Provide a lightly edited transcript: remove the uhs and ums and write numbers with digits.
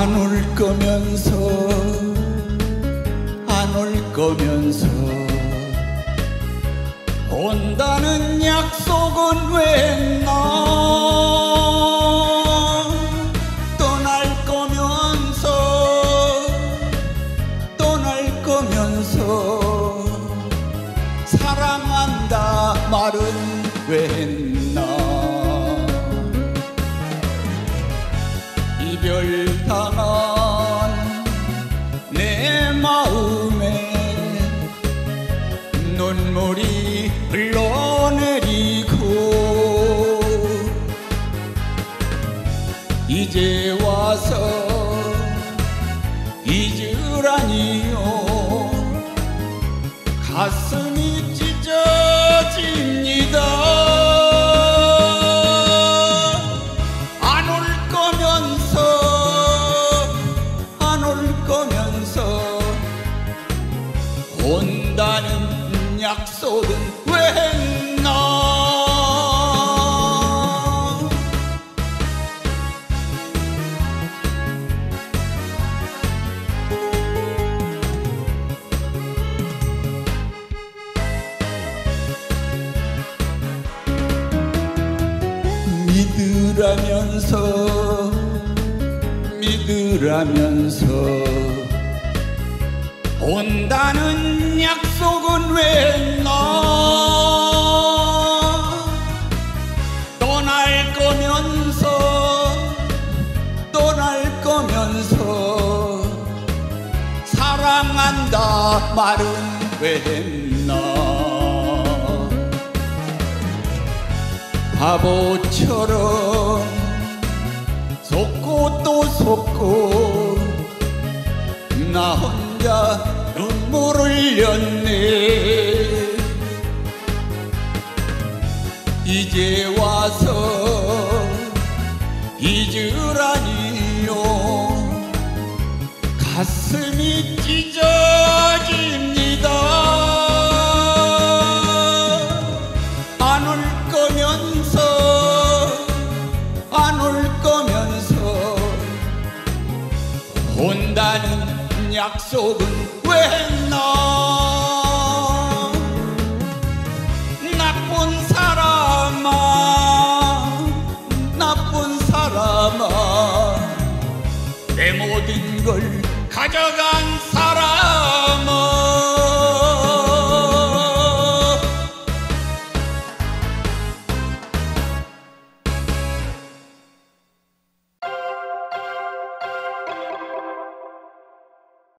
안 올 거면서 안 올 거면서 온다는 약속은 왜 했나. 떠날 거면서 사랑한다 말은 왜 했나. 이별당한 내 마음에 눈물이 흘러내리고 이제 와서 잊으라니요. 가슴이 찢어집니다. 안 올 거면서 온다는 약속은 왜 했나. 믿으라면서 온다는 약속은 왜 했나. 떠날 거면서 사랑한다 말은 왜 했나. 바보처럼 속고 또 속고 나 혼자 눈물 흘렸네. 이제 와서 잊으라니요. 가슴이 찢어집니다. 안 올 거면서 온다는 약속은 왜 했나. 나쁜 사람아 내 모든 걸 가져가.